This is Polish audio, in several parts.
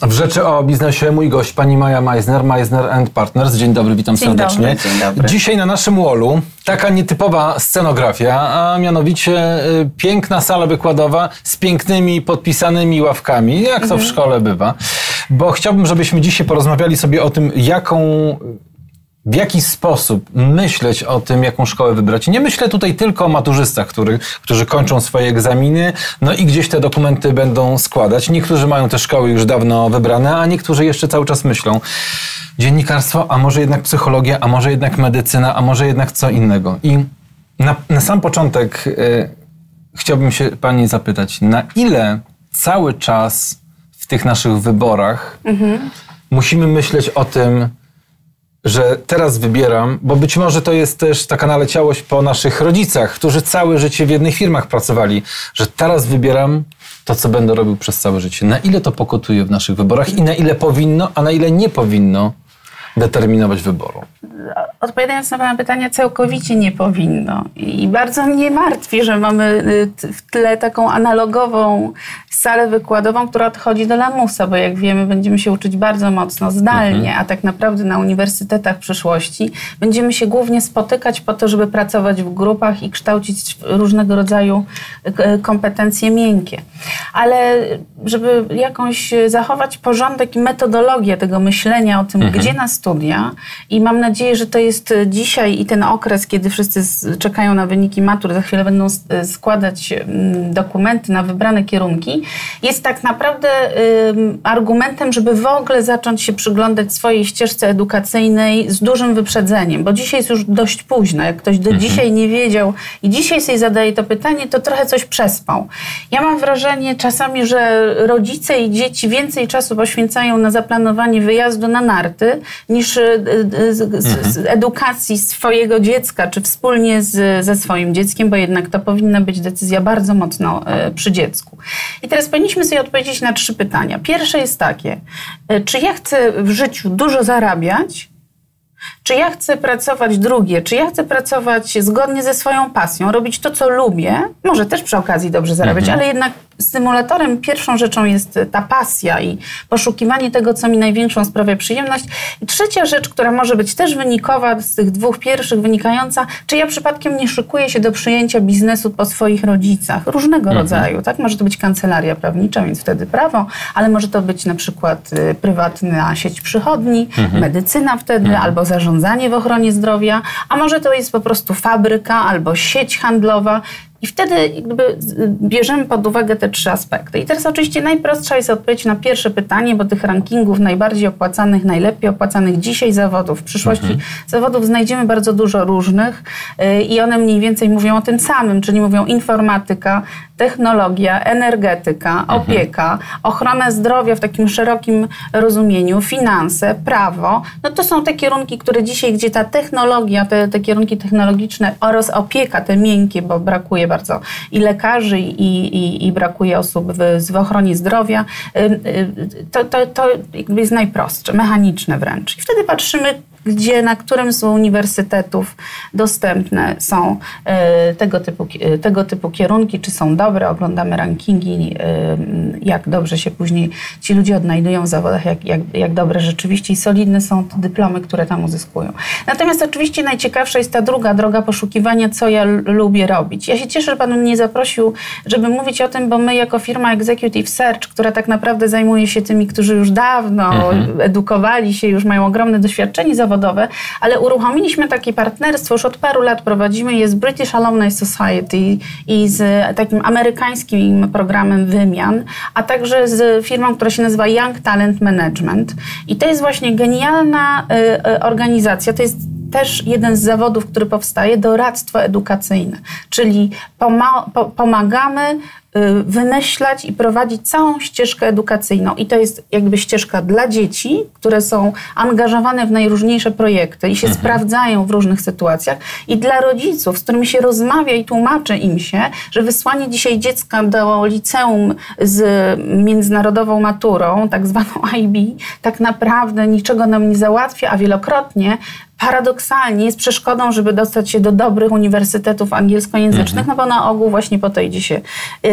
W Rzeczy o Biznesie mój gość, pani Maja Meissner, Meissner & Partners. Dzień dobry, witam serdecznie. Dzień dobry. Dzisiaj na naszym wallu taka nietypowa scenografia, a mianowicie piękna sala wykładowa z pięknymi podpisanymi ławkami, jak to w szkole bywa. Bo chciałbym, żebyśmy dzisiaj porozmawiali sobie o tym, w jaki sposób myśleć o tym, jaką szkołę wybrać. Nie myślę tutaj tylko o maturzystach, którzy kończą swoje egzaminy, no i gdzieś te dokumenty będą składać. Niektórzy mają te szkoły już dawno wybrane, a niektórzy jeszcze cały czas myślą. Dziennikarstwo, a może jednak psychologia, a może jednak medycyna, a może jednak co innego. I na sam początek chciałbym się pani zapytać, na ile cały czas w tych naszych wyborach musimy myśleć o tym, że teraz wybieram, bo być może to jest też taka naleciałość po naszych rodzicach, którzy całe życie w jednych firmach pracowali, że teraz wybieram to, co będę robił przez całe życie. Na ile to pokutuje w naszych wyborach i na ile powinno, a na ile nie powinno determinować wyboru? Odpowiadając na pana pytania, całkowicie nie powinno. I bardzo mnie martwi, że mamy w tle taką analogową salę wykładową, która odchodzi do lamusa, bo jak wiemy, będziemy się uczyć bardzo mocno zdalnie, a tak naprawdę na uniwersytetach przyszłości będziemy się głównie spotykać po to, żeby pracować w grupach i kształcić różnego rodzaju kompetencje miękkie. Ale żeby jakąś zachować porządek i metodologię tego myślenia o tym, gdzie na studia, i mam nadzieję, że to jest dzisiaj i ten okres, kiedy wszyscy czekają na wyniki matur, za chwilę będą składać dokumenty na wybrane kierunki, jest tak naprawdę argumentem, żeby w ogóle zacząć się przyglądać swojej ścieżce edukacyjnej z dużym wyprzedzeniem, bo dzisiaj jest już dość późno. Jak ktoś do dzisiaj nie wiedział i dzisiaj sobie zadaje to pytanie, to trochę coś przespał. Ja mam wrażenie czasami, że rodzice i dzieci więcej czasu poświęcają na zaplanowanie wyjazdu na narty, niż z edukacji swojego dziecka, czy wspólnie ze swoim dzieckiem, bo jednak to powinna być decyzja bardzo mocno przy dziecku. I teraz powinniśmy sobie odpowiedzieć na 3 pytania. Pierwsze jest takie, czy ja chcę w życiu dużo zarabiać, czy ja chcę pracować, drugie, czy ja chcę pracować zgodnie ze swoją pasją, robić to, co lubię, może też przy okazji dobrze zarabiać, ale jednak stymulatorem, pierwszą rzeczą jest ta pasja i poszukiwanie tego, co mi największą sprawia przyjemność. I trzecia rzecz, która może być też wynikowa z tych 2 pierwszych wynikająca, czy ja przypadkiem nie szykuję się do przyjęcia biznesu po swoich rodzicach, różnego rodzaju, tak? Może to być kancelaria prawnicza, więc wtedy prawo, ale może to być na przykład prywatna sieć przychodni, medycyna wtedy, albo zarządzanie w ochronie zdrowia, a może to jest po prostu fabryka albo sieć handlowa. I wtedy jakby bierzemy pod uwagę te 3 aspekty. I teraz oczywiście najprostsza jest odpowiedź na pierwsze pytanie, bo tych rankingów najbardziej opłacanych, najlepiej opłacanych dzisiaj zawodów, w przyszłości zawodów znajdziemy bardzo dużo różnych i one mniej więcej mówią o tym samym, czyli mówią informatyka, technologia, energetyka, opieka, ochrona zdrowia w takim szerokim rozumieniu, finanse, prawo. No to są te kierunki, które dzisiaj, gdzie ta technologia, te kierunki technologiczne oraz opieka, te miękkie, bo brakuje bardzo i lekarzy, i brakuje osób w ochronie zdrowia, to jakby jest najprostsze, mechaniczne wręcz. I wtedy patrzymy, na którym z uniwersytetów dostępne są tego typu kierunki, czy są dobre, oglądamy rankingi, jak dobrze się później ci ludzie odnajdują w zawodach, jak dobre rzeczywiście i solidne są te dyplomy, które tam uzyskują. Natomiast oczywiście najciekawsza jest ta druga droga poszukiwania, co ja lubię robić. Ja się cieszę, że pan mnie zaprosił, żeby mówić o tym, bo my jako firma Executive Search, która tak naprawdę zajmuje się tymi, którzy już dawno edukowali się, już mają ogromne doświadczenie zawodowe, ale uruchomiliśmy takie partnerstwo, już od paru lat prowadzimy, jest British Alumni Society i z takim amerykańskim programem wymian, a także z firmą, która się nazywa Young Talent Management. I to jest właśnie genialna organizacja, to jest też jeden z zawodów, który powstaje, doradztwo edukacyjne, czyli pomagamy wymyślać i prowadzić całą ścieżkę edukacyjną. I to jest jakby ścieżka dla dzieci, które są angażowane w najróżniejsze projekty i się sprawdzają w różnych sytuacjach. I dla rodziców, z którymi się rozmawia i tłumaczy im się, że wysłanie dzisiaj dziecka do liceum z międzynarodową maturą, tak zwaną IB, tak naprawdę niczego nam nie załatwia, a wielokrotnie paradoksalnie jest przeszkodą, żeby dostać się do dobrych uniwersytetów angielskojęzycznych, no bo na ogół właśnie po to idzie się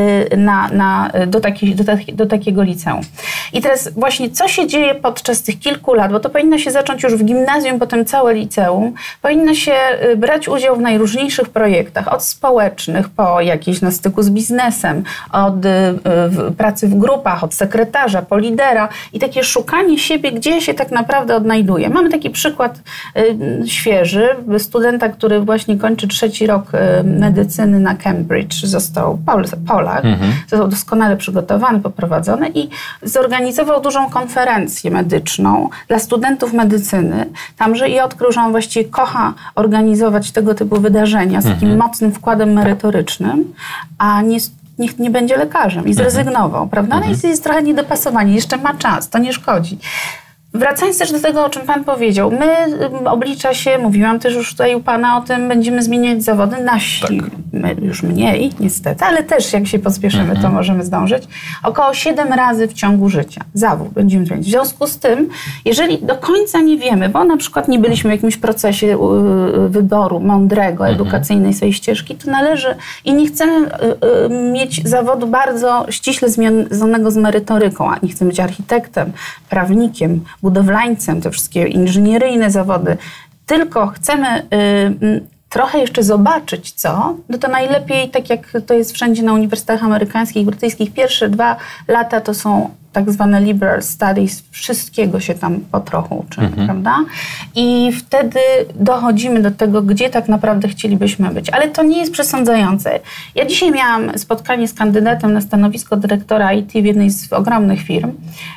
do takiego liceum. I teraz właśnie co się dzieje podczas tych kilku lat, bo to powinno się zacząć już w gimnazjum, potem całe liceum, powinno się brać udział w najróżniejszych projektach, od społecznych po jakieś na styku z biznesem, od pracy w grupach, od sekretarza, po lidera i takie szukanie siebie, gdzie się tak naprawdę odnajduje. Mamy taki przykład świeży, studenta, który właśnie kończy 3. rok medycyny na Cambridge, został Polak, został doskonale przygotowany, poprowadzony i zorganizował dużą konferencję medyczną dla studentów medycyny tamże i odkrył, że on właściwie kocha organizować tego typu wydarzenia z takim mocnym wkładem merytorycznym, a niech nie będzie lekarzem i zrezygnował, prawda? No i jest trochę niedopasowanie, jeszcze ma czas, to nie szkodzi. Wracając też do tego, o czym Pan powiedział, my oblicza się, mówiłam też już tutaj u Pana o tym, będziemy zmieniać zawody nasi, my już mniej niestety, ale też jak się pospieszymy, to możemy zdążyć, około 7 razy w ciągu życia zawód będziemy zmieniać. W związku z tym, jeżeli do końca nie wiemy, bo na przykład nie byliśmy w jakimś procesie wyboru mądrego, edukacyjnej swojej ścieżki, to należy i nie chcemy mieć zawodu bardzo ściśle związanego z merytoryką, a nie chcemy być architektem, prawnikiem, budowlańcem, te wszystkie inżynieryjne zawody, tylko chcemy trochę jeszcze zobaczyć no to najlepiej, tak jak to jest wszędzie na uniwersytetach amerykańskich, brytyjskich, pierwsze 2 lata to są tak zwane liberal studies, wszystkiego się tam po trochu uczymy, prawda? I wtedy dochodzimy do tego, gdzie tak naprawdę chcielibyśmy być. Ale to nie jest przesądzające. Ja dzisiaj miałam spotkanie z kandydatem na stanowisko dyrektora IT w jednej z ogromnych firm,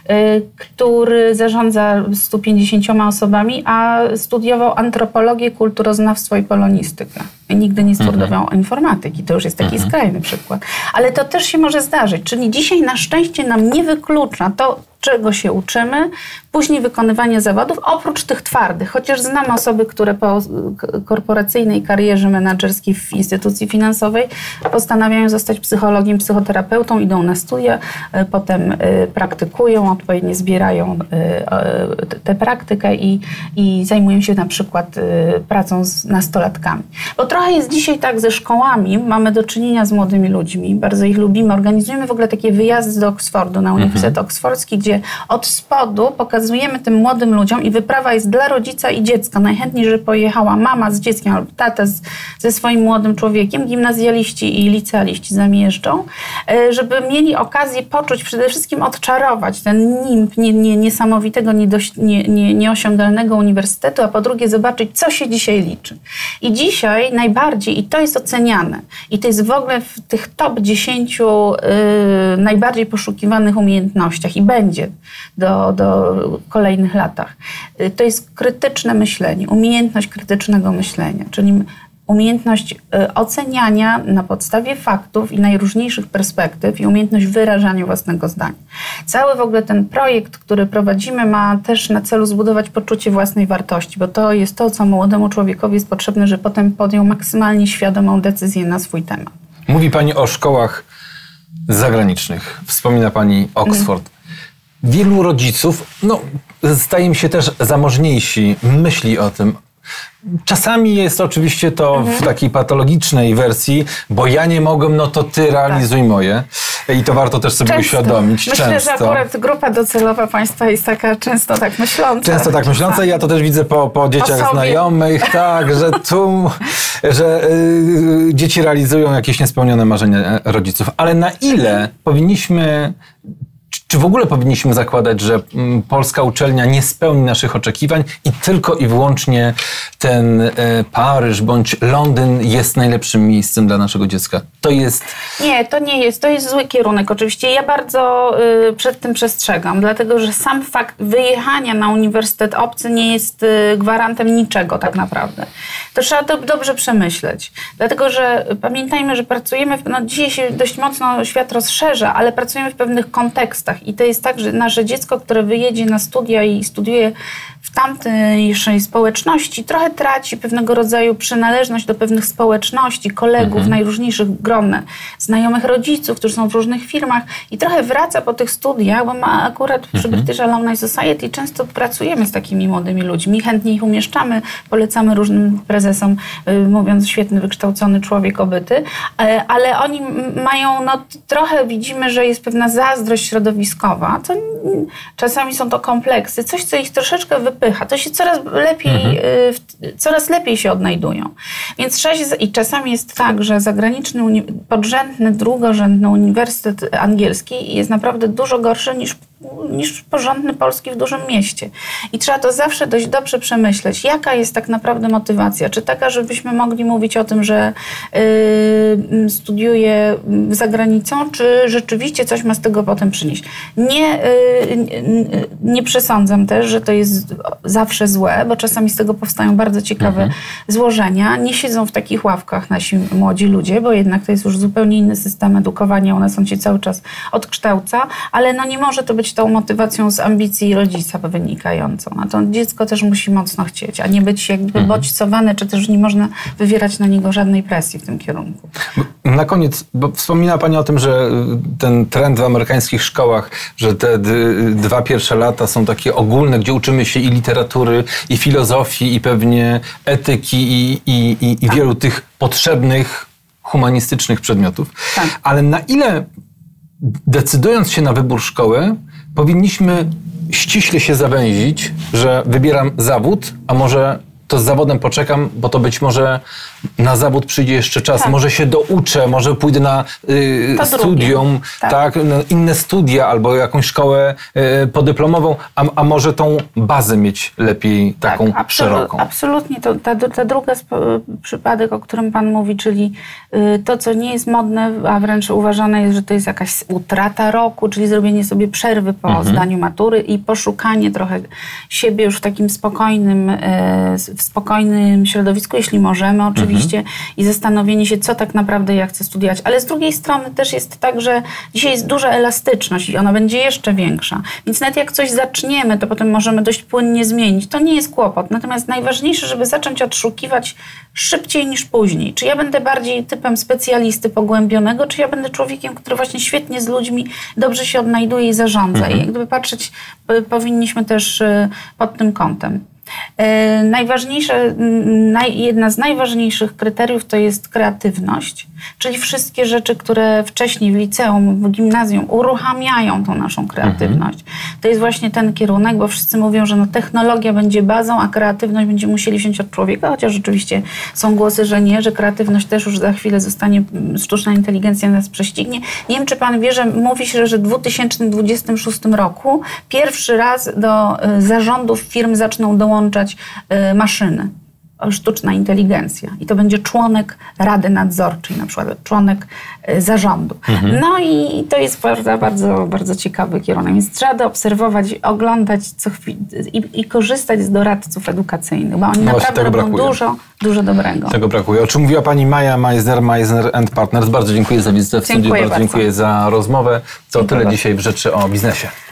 który zarządza 150 osobami, a studiował antropologię, kulturoznawstwo i polonistykę. I nigdy nie studiował informatyki. To już jest taki skrajny przykład. Ale to też się może zdarzyć. Czyli dzisiaj na szczęście nam nie wyklucza to, czego się uczymy, później wykonywanie zawodów, oprócz tych twardych. Chociaż znam osoby, które po korporacyjnej karierze menedżerskiej w instytucji finansowej postanawiają zostać psychologiem, psychoterapeutą, idą na studia, potem praktykują, odpowiednio zbierają tę praktykę i zajmują się na przykład pracą z nastolatkami. Bo trochę jest dzisiaj tak ze szkołami, mamy do czynienia z młodymi ludźmi, bardzo ich lubimy, organizujemy w ogóle takie wyjazdy do Oksfordu, na Uniwersytet Oksfordzki, gdzie od spodu pokazujemy tym młodym ludziom i wyprawa jest dla rodzica i dziecka. Najchętniej, żeby pojechała mama z dzieckiem albo tata ze swoim młodym człowiekiem, gimnazjaliści i licealiści zamieżdżą, żeby mieli okazję poczuć, przede wszystkim odczarować ten nimb niesamowitego, nieosiągalnego uniwersytetu, a po drugie zobaczyć, co się dzisiaj liczy. I dzisiaj najbardziej, i to jest oceniane, i to jest w ogóle w tych top 10 najbardziej poszukiwanych umiejętnościach i będzie do kolejnych latach. To jest krytyczne myślenie, umiejętność krytycznego myślenia, czyli umiejętność oceniania na podstawie faktów i najróżniejszych perspektyw i umiejętność wyrażania własnego zdania. Cały w ogóle ten projekt, który prowadzimy, ma też na celu zbudować poczucie własnej wartości, bo to jest to, co młodemu człowiekowi jest potrzebne, żeby potem podjął maksymalnie świadomą decyzję na swój temat. Mówi Pani o szkołach zagranicznych. Wspomina Pani Oxford. Wielu rodziców, zdaje mi się też zamożniejsi, myśli o tym. Czasami jest oczywiście to w takiej patologicznej wersji, bo ja nie mogłem, to ty realizuj moje. I to warto też sobie uświadomić. Myślę, że akurat grupa docelowa Państwa jest taka często tak myśląca. Często tak myśląca. Ja to też widzę po dzieciach znajomych, tak, że dzieci realizują jakieś niespełnione marzenia rodziców. Ale na ile powinniśmy... Czy w ogóle powinniśmy zakładać, że polska uczelnia nie spełni naszych oczekiwań i tylko i wyłącznie ten Paryż bądź Londyn jest najlepszym miejscem dla naszego dziecka? To jest... Nie, to nie jest. To jest zły kierunek. Oczywiście ja bardzo przed tym przestrzegam, dlatego że sam fakt wyjechania na uniwersytet obcy nie jest gwarantem niczego tak naprawdę. To trzeba dobrze przemyśleć. Dlatego, że pamiętajmy, że pracujemy, dzisiaj się dość mocno świat rozszerza, ale pracujemy w pewnych kontekstach. czasach. I to jest tak, że nasze dziecko, które wyjedzie na studia i studiuje w tamtejszej społeczności, trochę traci pewnego rodzaju przynależność do pewnych społeczności, kolegów, najróżniejszych gron, znajomych rodziców, którzy są w różnych firmach i trochę wraca po tych studiach, bo ma akurat przy British Alumni Society często pracujemy z takimi młodymi ludźmi, chętnie ich umieszczamy, polecamy różnym prezesom, mówiąc świetny, wykształcony człowiek obyty, ale oni mają, no trochę widzimy, że jest pewna zazdrość środowiskowa, to czasami są to kompleksy, coś, co ich troszeczkę wypycha, to się coraz lepiej się odnajdują. Więc i czasami jest tak, że zagraniczny, podrzędny, drugorzędny uniwersytet angielski jest naprawdę dużo gorszy niż porządny polski w dużym mieście. I trzeba to zawsze dość dobrze przemyśleć, jaka jest tak naprawdę motywacja. Czy taka, żebyśmy mogli mówić o tym, że studiuję za granicą, czy rzeczywiście coś ma z tego potem przynieść. Nie przesądzam też, że to jest zawsze złe, bo czasami z tego powstają bardzo ciekawe złożenia. Nie siedzą w takich ławkach nasi młodzi ludzie, bo jednak to jest już zupełnie inny system edukowania. U nas on się cały czas odkształca, ale no nie może to być tą motywacją z ambicji rodzica wynikającą. A to dziecko też musi mocno chcieć, a nie być jakby bodźcowane, czy też nie można wywierać na niego żadnej presji w tym kierunku. Na koniec, bo wspomina Pani o tym, że ten trend w amerykańskich szkołach, że te 2 pierwsze lata są takie ogólne, gdzie uczymy się i literatury, i filozofii, i pewnie etyki, i wielu tych potrzebnych, humanistycznych przedmiotów. Tak. Ale na ile, decydując się na wybór szkoły, powinniśmy ściśle się zawęzić, że wybieram zawód, a może to z zawodem poczekam, bo to być może na zawód przyjdzie jeszcze czas, może się douczę, może pójdę na studium, inne studia albo jakąś szkołę podyplomową, a może tą bazę mieć lepiej taką szeroką. Absolutnie. Ta druga przypadek, o którym Pan mówi, czyli to, co nie jest modne, a wręcz uważane jest, że to jest jakaś utrata roku, czyli zrobienie sobie przerwy po zdaniu matury i poszukanie trochę siebie już w takim spokojnym środowisku, jeśli możemy oczywiście, i zastanowienie się, co tak naprawdę ja chcę studiować. Ale z drugiej strony też jest tak, że dzisiaj jest duża elastyczność i ona będzie jeszcze większa. Więc nawet jak coś zaczniemy, to potem możemy dość płynnie zmienić. To nie jest kłopot. Natomiast najważniejsze, żeby zacząć odszukiwać szybciej niż później. Czy ja będę bardziej typem specjalisty pogłębionego, czy ja będę człowiekiem, który właśnie świetnie z ludźmi dobrze się odnajduje i zarządza. I jak gdyby patrzeć powinniśmy też pod tym kątem. Jedna z najważniejszych kryteriów to jest kreatywność, czyli wszystkie rzeczy, które wcześniej w liceum, w gimnazjum uruchamiają tą naszą kreatywność. To jest właśnie ten kierunek, bo wszyscy mówią, że technologia będzie bazą, a kreatywność będziemy musieli wziąć od człowieka, chociaż rzeczywiście są głosy, że nie, że kreatywność też już za chwilę zostanie, sztuczna inteligencja nas prześcignie. Nie wiem, czy Pan wie, że mówi się, że w 2026 roku pierwszy raz do zarządów firm zaczną dołączać maszyny, sztuczna inteligencja. I to będzie członek Rady Nadzorczej, na przykład członek zarządu. No i to jest bardzo, bardzo ciekawy kierunek. Więc trzeba obserwować, oglądać co chwilę i korzystać z doradców edukacyjnych, bo oni naprawdę robią dużo dobrego. Tego brakuje. O czym mówiła Pani Maja Meisner & Partners. Bardzo dziękuję za wizytę w studiu. Bardzo dziękuję za rozmowę. To tyle dzisiaj w Rzeczy o Biznesie.